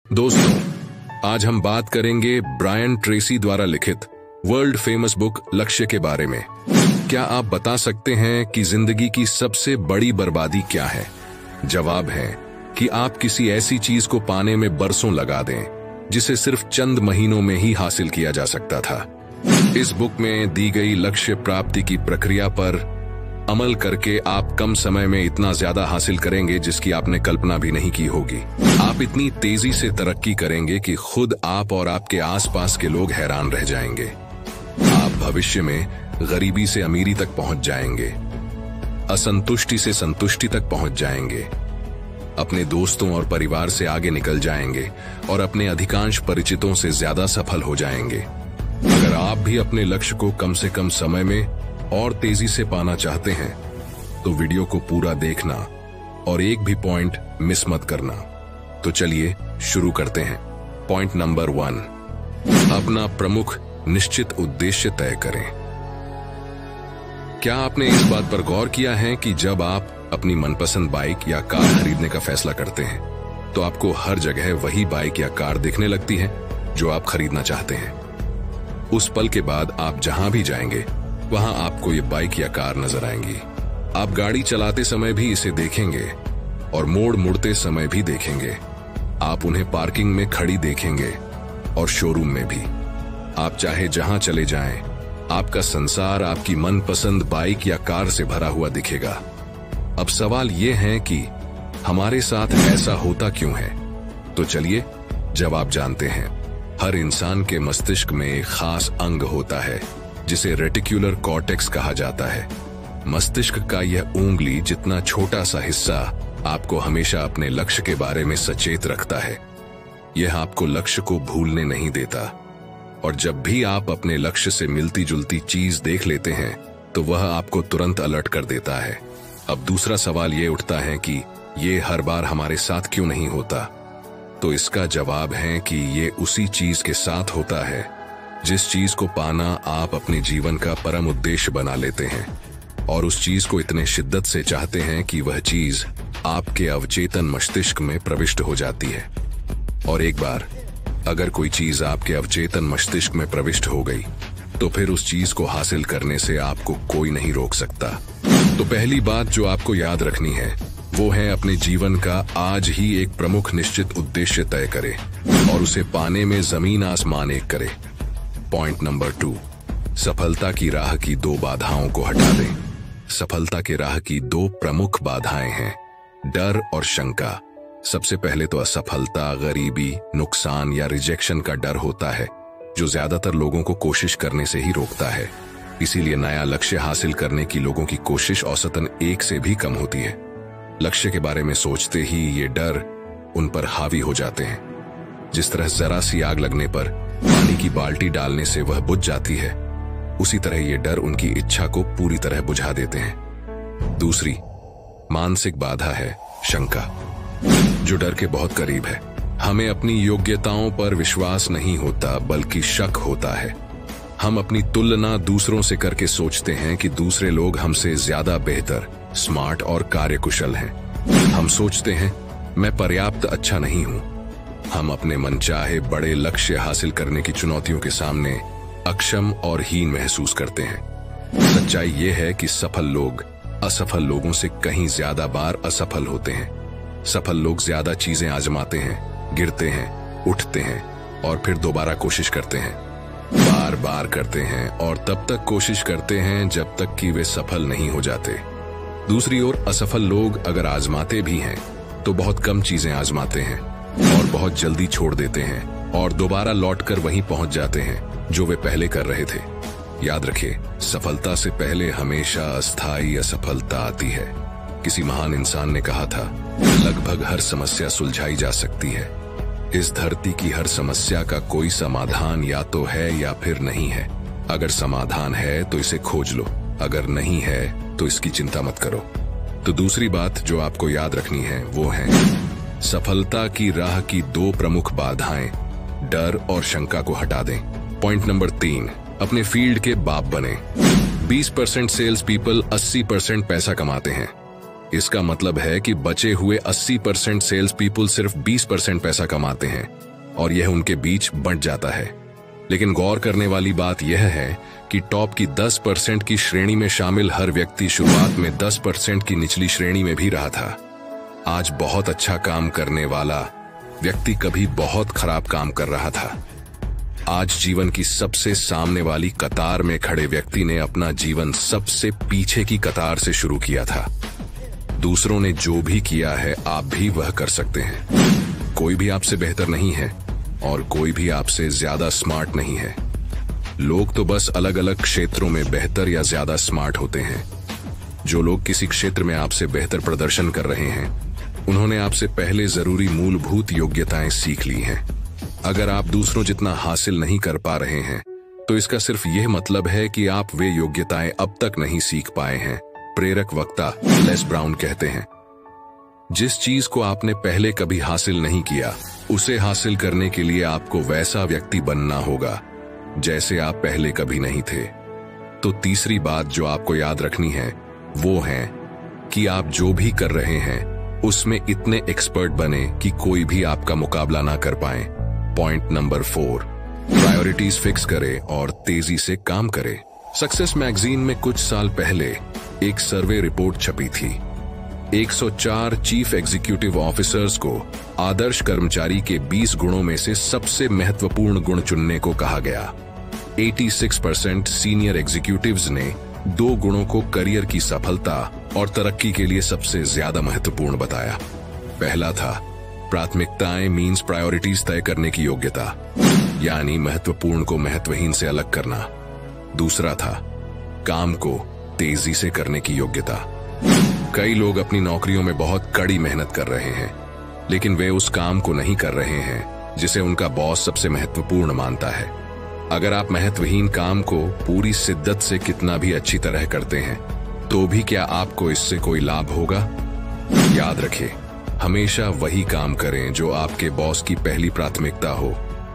दोस्तों, आज हम बात करेंगे ब्रायन ट्रेसी द्वारा लिखित वर्ल्ड फेमस बुक लक्ष्य के बारे में। क्या आप बता सकते हैं कि जिंदगी की सबसे बड़ी बर्बादी क्या है? जवाब है कि आप किसी ऐसी चीज को पाने में बरसों लगा दें जिसे सिर्फ चंद महीनों में ही हासिल किया जा सकता था। इस बुक में दी गई लक्ष्य प्राप्ति की प्रक्रिया पर अमल करके आप कम समय में इतना ज्यादा हासिल करेंगे जिसकी आपने कल्पना भी नहीं की होगी। आप इतनी तेजी से तरक्की करेंगे कि खुद आप और आपके आसपास के लोग हैरान रह जाएंगे। आप भविष्य में गरीबी से अमीरी तक पहुंच जाएंगे, असंतुष्टि से संतुष्टि तक पहुंच जाएंगे, अपने दोस्तों और परिवार से आगे निकल जाएंगे और अपने अधिकांश परिचितों से ज्यादा सफल हो जाएंगे। अगर आप भी अपने लक्ष्य को कम से कम समय में और तेजी से पाना चाहते हैं तो वीडियो को पूरा देखना और एक भी पॉइंट मिस मत करना। तो चलिए शुरू करते हैं। पॉइंट नंबर 1, अपना प्रमुख निश्चित उद्देश्य तय करें। क्या आपने इस बात पर गौर किया है कि जब आप अपनी मनपसंद बाइक या कार खरीदने का फैसला करते हैं तो आपको हर जगह वही बाइक या कार दिखने लगती है जो आप खरीदना चाहते हैं। उस पल के बाद आप जहां भी जाएंगे वहां आपको ये बाइक या कार नजर आएंगी। आप गाड़ी चलाते समय भी इसे देखेंगे और मोड़ मुड़ते समय भी देखेंगे। आप उन्हें पार्किंग में खड़ी देखेंगे और शोरूम में भी। आप चाहे जहां चले जाएं, आपका संसार आपकी मनपसंद बाइक या कार से भरा हुआ दिखेगा। अब सवाल ये है कि हमारे साथ ऐसा होता क्यों है? तो चलिए जवाब जानते हैं। हर इंसान के मस्तिष्क में एक खास अंग होता है जिसे रेटिक्युलर कॉर्टेक्स कहा जाता है। मस्तिष्क का यह उंगली जितना छोटा सा हिस्सा आपको हमेशा अपने लक्ष्य के बारे में सचेत रखता है। यह आपको लक्ष्य को भूलने नहीं देता और जब भी आप अपने लक्ष्य से मिलती जुलती चीज देख लेते हैं तो वह आपको तुरंत अलर्ट कर देता है। अब दूसरा सवाल ये उठता है कि ये हर बार हमारे साथ क्यों नहीं होता? तो इसका जवाब है कि ये उसी चीज के साथ होता है जिस चीज को पाना आप अपने जीवन का परम उद्देश्य बना लेते हैं और उस चीज को इतने शिद्दत से चाहते हैं कि वह चीज आपके अवचेतन मस्तिष्क में प्रविष्ट हो जाती है। और एक बार अगर कोई चीज आपके अवचेतन मस्तिष्क में प्रविष्ट हो गई तो फिर उस चीज को हासिल करने से आपको कोई नहीं रोक सकता। तो पहली बात जो आपको याद रखनी है वो है अपने जीवन का आज ही एक प्रमुख निश्चित उद्देश्य तय करें और उसे पाने में जमीन आसमान एक करे। पॉइंट नंबर 2, सफलता की राह की 2 बाधाओं को हटा दें। सफलता के राह की 2 प्रमुख बाधाएं हैं, डर और शंका। सबसे पहले तो असफलता, गरीबी, नुकसान या रिजेक्शन का डर होता है जो ज्यादातर लोगों को कोशिश करने से ही रोकता है। इसीलिए नया लक्ष्य हासिल करने की लोगों की कोशिश औसतन 1 से भी कम होती है। लक्ष्य के बारे में सोचते ही ये डर उन पर हावी हो जाते हैं। जिस तरह जरा सी आग लगने पर पानी की बाल्टी डालने से वह बुझ जाती है, उसी तरह ये डर उनकी इच्छा को पूरी तरह बुझा देते हैं। दूसरी मानसिक बाधा है शंका, जो डर के बहुत करीब है। हमें अपनी योग्यताओं पर विश्वास नहीं होता बल्कि शक होता है। हम अपनी तुलना दूसरों से करके सोचते हैं कि दूसरे लोग हमसे ज्यादा बेहतर, स्मार्ट और कार्यकुशल हैं। हम सोचते हैं मैं पर्याप्त अच्छा नहीं हूं। हम अपने मनचाहे बड़े लक्ष्य हासिल करने की चुनौतियों के सामने अक्षम और हीन महसूस करते हैं। सच्चाई यह है कि सफल लोग असफल लोगों से कहीं ज्यादा बार असफल होते हैं। सफल लोग ज्यादा चीजें आजमाते हैं, गिरते हैं, उठते हैं और फिर दोबारा कोशिश करते हैं, बार बार करते हैं और तब तक कोशिश करते हैं जब तक कि वे सफल नहीं हो जाते। दूसरी ओर असफल लोग अगर आजमाते भी हैं तो बहुत कम चीजें आजमाते हैं और बहुत जल्दी छोड़ देते हैं और दोबारा लौटकर वहीं पहुंच जाते हैं जो वे पहले कर रहे थे। याद रखिए, सफलता से पहले हमेशा अस्थायी असफलता आती है। किसी महान इंसान ने कहा था, लगभग हर समस्या सुलझाई जा सकती है। इस धरती की हर समस्या का कोई समाधान या तो है या फिर नहीं है। अगर समाधान है तो इसे खोज लो, अगर नहीं है तो इसकी चिंता मत करो। तो दूसरी बात जो आपको याद रखनी है वो है सफलता की राह की 2 प्रमुख बाधाएं, डर और शंका को हटा दें। पॉइंट नंबर 3, अपने फील्ड के बाप बने। 20% सेल्स पीपल 80% पैसा कमाते हैं। इसका मतलब है कि बचे हुए 80% सेल्स पीपल सिर्फ 20% पैसा कमाते हैं और यह उनके बीच बंट जाता है। लेकिन गौर करने वाली बात यह है कि टॉप की 10% की श्रेणी में शामिल हर व्यक्ति शुरुआत में 10% की निचली श्रेणी में भी रहा था। आज बहुत अच्छा काम करने वाला व्यक्ति कभी बहुत खराब काम कर रहा था। आज जीवन की सबसे सामने वाली कतार में खड़े व्यक्ति ने अपना जीवन सबसे पीछे की कतार से शुरू किया था। दूसरों ने जो भी किया है आप भी वह कर सकते हैं। कोई भी आपसे बेहतर नहीं है और कोई भी आपसे ज्यादा स्मार्ट नहीं है। लोग तो बस अलग अलग क्षेत्रों में बेहतर या ज्यादा स्मार्ट होते हैं। जो लोग किसी क्षेत्र में आपसे बेहतर प्रदर्शन कर रहे हैं उन्होंने आपसे पहले जरूरी मूलभूत योग्यताएं सीख ली हैं। अगर आप दूसरों जितना हासिल नहीं कर पा रहे हैं तो इसका सिर्फ यह मतलब है कि आप वे योग्यताएं अब तक नहीं सीख पाए हैं। प्रेरक वक्ता लेस ब्राउन कहते हैं, जिस चीज को आपने पहले कभी हासिल नहीं किया उसे हासिल करने के लिए आपको वैसा व्यक्ति बनना होगा जैसे आप पहले कभी नहीं थे। तो तीसरी बात जो आपको याद रखनी है वो है कि आप जो भी कर रहे हैं उसमें इतने एक्सपर्ट बने कि कोई भी आपका मुकाबला ना कर पाए। पॉइंट नंबर 4, प्रायोरिटीज फिक्स करें और तेजी से काम करें। सक्सेस मैगजीन में कुछ साल पहले एक सर्वे रिपोर्ट छपी थी। 104 चीफ एग्जीक्यूटिव ऑफिसर्स को आदर्श कर्मचारी के 20 गुणों में से सबसे महत्वपूर्ण गुण चुनने को कहा गया। 86% सीनियर एग्जीक्यूटिव्स ने 2 गुणों को करियर की सफलता और तरक्की के लिए सबसे ज्यादा महत्वपूर्ण बताया। पहला था प्राथमिकताएं मीन्स प्रायोरिटीज तय करने की योग्यता, यानी महत्वपूर्ण को महत्वहीन से अलग करना। दूसरा था काम को तेजी से करने की योग्यता। कई लोग अपनी नौकरियों में बहुत कड़ी मेहनत कर रहे हैं लेकिन वे उस काम को नहीं कर रहे हैं जिसे उनका बॉस सबसे महत्वपूर्ण मानता है। अगर आप महत्वहीन काम को पूरी शिद्दत से कितना भी अच्छी तरह करते हैं तो भी क्या आपको इससे कोई लाभ होगा? याद रखें, हमेशा वही काम करें जो आपके बॉस की पहली प्राथमिकता हो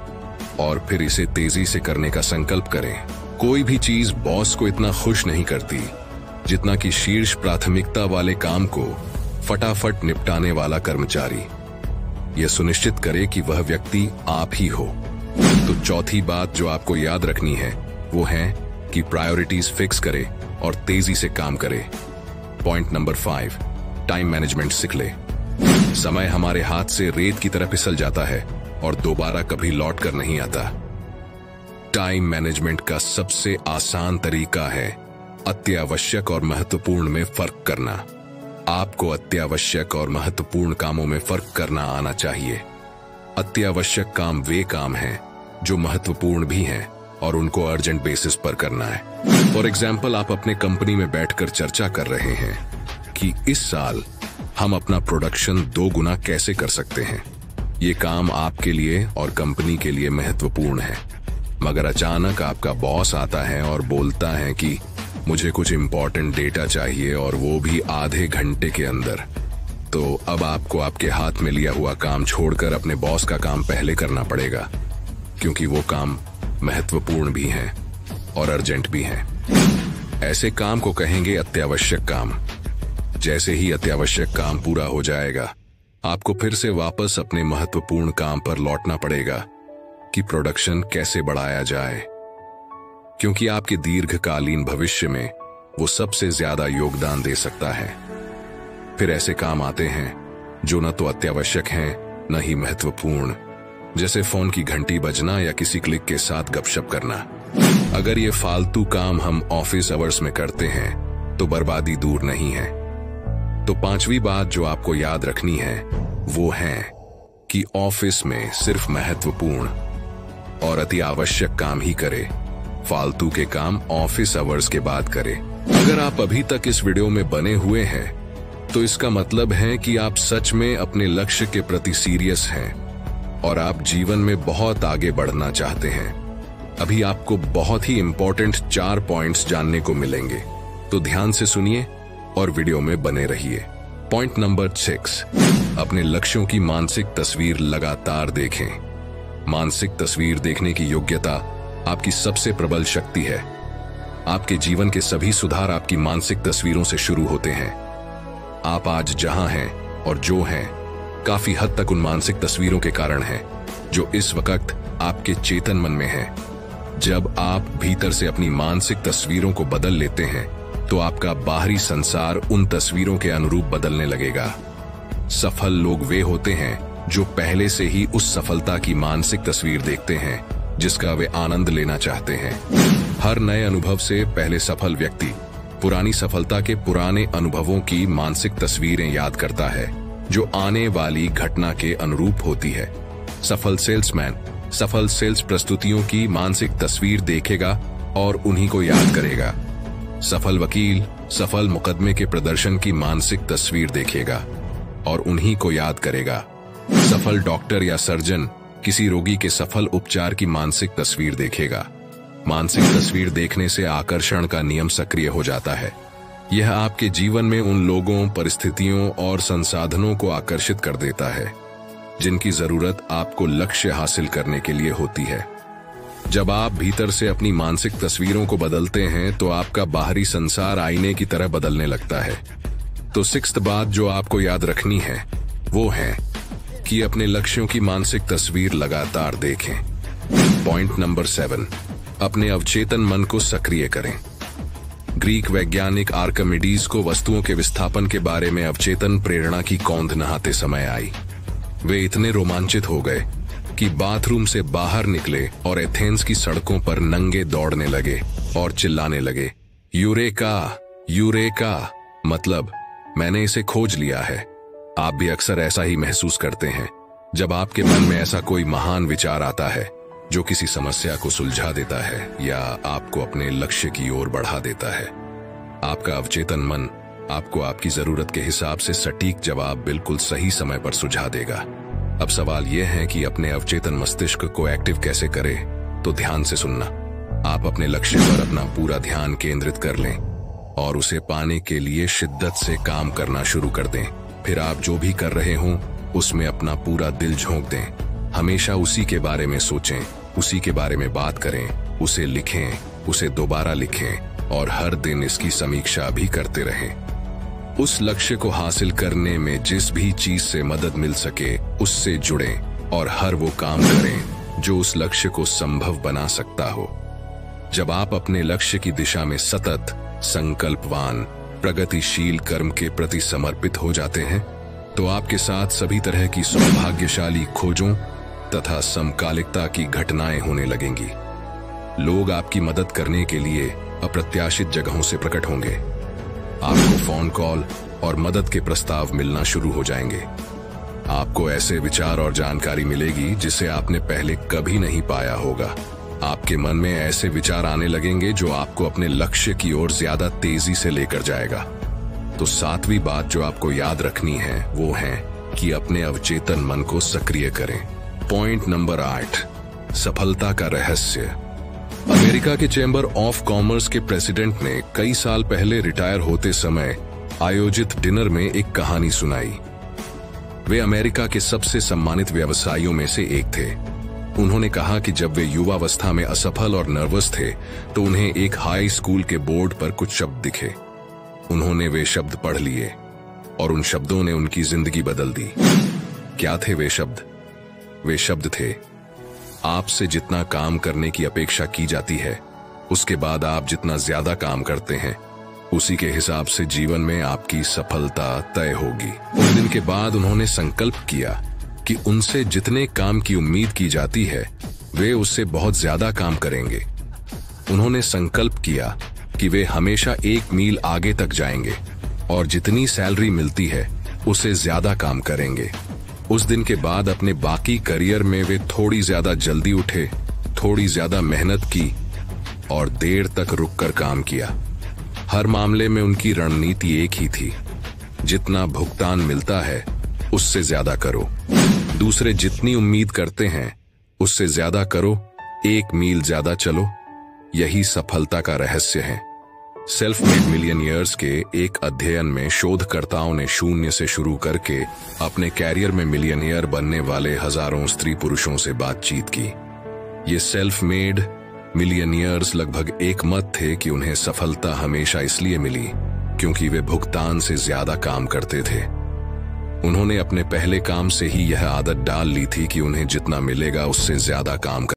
और फिर इसे तेजी से करने का संकल्प करें। कोई भी चीज बॉस को इतना खुश नहीं करती जितना कि शीर्ष प्राथमिकता वाले काम को फटाफट निपटाने वाला कर्मचारी। यह सुनिश्चित करे कि वह व्यक्ति आप ही हो। तो चौथी बात जो आपको याद रखनी है वो है कि प्रायोरिटीज फिक्स करें और तेजी से काम करें। पॉइंट नंबर 5, टाइम मैनेजमेंट सीख ले। समय हमारे हाथ से रेत की तरह फिसल जाता है और दोबारा कभी लौट कर नहीं आता। टाइम मैनेजमेंट का सबसे आसान तरीका है अत्यावश्यक और महत्वपूर्ण में फर्क करना। आपको अत्यावश्यक और महत्वपूर्ण कामों में फर्क करना आना चाहिए। अत्यावश्यक काम वे काम हैं जो महत्वपूर्ण भी हैं और उनको अर्जेंट बेसिस पर करना है। फॉर एग्जाम्पल, आप अपने कंपनी में बैठकर चर्चा कर रहे हैं कि इस साल हम अपना प्रोडक्शन 2 गुना कैसे कर सकते हैं। ये काम आपके लिए और कंपनी के लिए महत्वपूर्ण है, मगर अचानक आपका बॉस आता है और बोलता है कि मुझे कुछ इंपॉर्टेंट डेटा चाहिए और वो भी आधे घंटे के अंदर। तो अब आपको आपके हाथ में लिया हुआ काम छोड़कर अपने बॉस का काम पहले करना पड़ेगा, क्योंकि वो काम महत्वपूर्ण भी है और अर्जेंट भी है। ऐसे काम को कहेंगे अत्यावश्यक काम। जैसे ही अत्यावश्यक काम पूरा हो जाएगा आपको फिर से वापस अपने महत्वपूर्ण काम पर लौटना पड़ेगा कि प्रोडक्शन कैसे बढ़ाया जाए, क्योंकि आपके दीर्घकालीन भविष्य में वो सबसे ज्यादा योगदान दे सकता है। फिर ऐसे काम आते हैं जो न तो अत्यावश्यक हैं न ही महत्वपूर्ण, जैसे फोन की घंटी बजना या किसी क्लिक के साथ गपशप करना। अगर ये फालतू काम हम ऑफिस आवर्स में करते हैं तो बर्बादी दूर नहीं है। तो 5वीं बात जो आपको याद रखनी है वो है कि ऑफिस में सिर्फ महत्वपूर्ण और अति आवश्यक काम ही करे। फालतू के काम ऑफिस आवर्स के बाद करे। अगर आप अभी तक इस वीडियो में बने हुए हैं तो इसका मतलब है कि आप सच में अपने लक्ष्य के प्रति सीरियस हैं और आप जीवन में बहुत आगे बढ़ना चाहते हैं। अभी आपको बहुत ही इंपॉर्टेंट 4 पॉइंट्स जानने को मिलेंगे, तो ध्यान से सुनिए और वीडियो में बने रहिए। पॉइंट नंबर 6, अपने लक्ष्यों की मानसिक तस्वीर लगातार देखें। मानसिक तस्वीर देखने की योग्यता आपकी सबसे प्रबल शक्ति है। आपके जीवन के सभी सुधार आपकी मानसिक तस्वीरों से शुरू होते हैं। आप आज जहां हैं और जो हैं, काफी हद तक उन मानसिक तस्वीरों के कारण हैं जो इस वक्त आपके चेतन मन में हैं। जब आप भीतर से अपनी मानसिक तस्वीरों को बदल लेते हैं तो आपका बाहरी संसार उन तस्वीरों के अनुरूप बदलने लगेगा। सफल लोग वे होते हैं जो पहले से ही उस सफलता की मानसिक तस्वीर देखते हैं जिसका वे आनंद लेना चाहते हैं। हर नए अनुभव से पहले सफल व्यक्ति पुरानी सफलता के पुराने अनुभवों की मानसिक तस्वीरें याद करता है जो आने वाली घटना के अनुरूप होती है। सफल सेल्समैन सफल सेल्स प्रस्तुतियों की मानसिक तस्वीर देखेगा और उन्हीं को याद करेगा। सफल वकील सफल मुकदमे के प्रदर्शन की मानसिक तस्वीर देखेगा और उन्हीं को याद करेगा। सफल डॉक्टर या सर्जन किसी रोगी के सफल उपचार की मानसिक तस्वीर देखेगा। मानसिक तस्वीर देखने से आकर्षण का नियम सक्रिय हो जाता है। यह आपके जीवन में उन लोगों, परिस्थितियों और संसाधनों को आकर्षित कर देता है जिनकी जरूरत आपको लक्ष्य हासिल करने के लिए होती है। जब आप भीतर से अपनी मानसिक तस्वीरों को बदलते हैं तो आपका बाहरी संसार आईने की तरह बदलने लगता है। तो 6th बात जो आपको याद रखनी है वो है कि अपने लक्ष्यों की मानसिक तस्वीर लगातार देखें। पॉइंट नंबर 7, अपने अवचेतन मन को सक्रिय करें। ग्रीक वैज्ञानिक आर्किमिडीज को वस्तुओं के विस्थापन के बारे में अवचेतन प्रेरणा की कौंध नहाते समय आई। वे इतने रोमांचित हो गए कि बाथरूम से बाहर निकले और एथेंस की सड़कों पर नंगे दौड़ने लगे और चिल्लाने लगे, यूरेका यूरेका, मतलब मैंने इसे खोज लिया है। आप भी अक्सर ऐसा ही महसूस करते हैं जब आपके मन में ऐसा कोई महान विचार आता है जो किसी समस्या को सुलझा देता है या आपको अपने लक्ष्य की ओर बढ़ा देता है। आपका अवचेतन मन आपको आपकी जरूरत के हिसाब से सटीक जवाब बिल्कुल सही समय पर सुझा देगा। अब सवाल यह है कि अपने अवचेतन मस्तिष्क को एक्टिव कैसे करें, तो ध्यान से सुनना। आप अपने लक्ष्य पर अपना पूरा ध्यान केंद्रित कर लें और उसे पाने के लिए शिद्दत से काम करना शुरू कर दें। फिर आप जो भी कर रहे हों उसमें अपना पूरा दिल झोंक दें। हमेशा उसी के बारे में सोचें, उसी के बारे में बात करें, उसे लिखें, उसे दोबारा लिखें और हर दिन इसकी समीक्षा भी करते रहें। उस लक्ष्य को हासिल करने में जिस भी चीज से मदद मिल सके उससे जुड़ें और हर वो काम करें जो उस लक्ष्य को संभव बना सकता हो। जब आप अपने लक्ष्य की दिशा में सतत, संकल्पवान, प्रगतिशील कर्म के प्रति समर्पित हो जाते हैं तो आपके साथ सभी तरह की सौभाग्यशाली खोजों तथा समकालिकता की घटनाएं होने लगेंगी। लोग आपकी मदद करने के लिए अप्रत्याशित जगहों से प्रकट होंगे। आपको फोन कॉल और मदद के प्रस्ताव मिलना शुरू हो जाएंगे। आपको ऐसे विचार और जानकारी मिलेगी जिसे आपने पहले कभी नहीं पाया होगा। आपके मन में ऐसे विचार आने लगेंगे जो आपको अपने लक्ष्य की ओर ज्यादा तेजी से लेकर जाएगा। तो 7वीं बात जो आपको याद रखनी है वो है कि अपने अवचेतन मन को सक्रिय करें। पॉइंट नंबर 8, सफलता का रहस्य। अमेरिका के चैम्बर ऑफ कॉमर्स के प्रेसिडेंट ने कई साल पहले रिटायर होते समय आयोजित डिनर में एक कहानी सुनाई। वे अमेरिका के सबसे सम्मानित व्यवसायियों में से एक थे। उन्होंने कहा कि जब वे युवावस्था में असफल और नर्वस थे तो उन्हें एक हाई स्कूल के बोर्ड पर कुछ शब्द दिखे। उन्होंने वे शब्द पढ़ लिए और उन शब्दों ने उनकी जिंदगी बदल दी। क्या थे वे शब्द? वे शब्द थे, आपसे जितना काम करने की अपेक्षा की जाती है उसके बाद आप जितना ज्यादा काम करते हैं उसी के हिसाब से जीवन में आपकी सफलता तय होगी। उस दिन के बाद उन्होंने संकल्प किया कि उनसे जितने काम की उम्मीद की जाती है वे उससे बहुत ज्यादा काम करेंगे। उन्होंने संकल्प किया कि वे हमेशा 1 मील आगे तक जाएंगे और जितनी सैलरी मिलती है उससे ज्यादा काम करेंगे। उस दिन के बाद अपने बाकी करियर में वे थोड़ी ज्यादा जल्दी उठे, थोड़ी ज्यादा मेहनत की और देर तक रुककर काम किया। हर मामले में उनकी रणनीति एक ही थी, जितना भुगतान मिलता है उससे ज्यादा करो। दूसरे जितनी उम्मीद करते हैं उससे ज्यादा करो, 1 मील ज्यादा चलो। यही सफलता का रहस्य है। सेल्फ मेड मिलियनियर्स के एक अध्ययन में शोधकर्ताओं ने शून्य से शुरू करके अपने कैरियर में मिलियनियर बनने वाले हजारों स्त्री पुरुषों से बातचीत की। ये सेल्फ मेड मिलियनियर्स लगभग एक मत थे कि उन्हें सफलता हमेशा इसलिए मिली क्योंकि वे भुगतान से ज्यादा काम करते थे। उन्होंने अपने पहले काम से ही यह आदत डाल ली थी कि उन्हें जितना मिलेगा उससे ज्यादा काम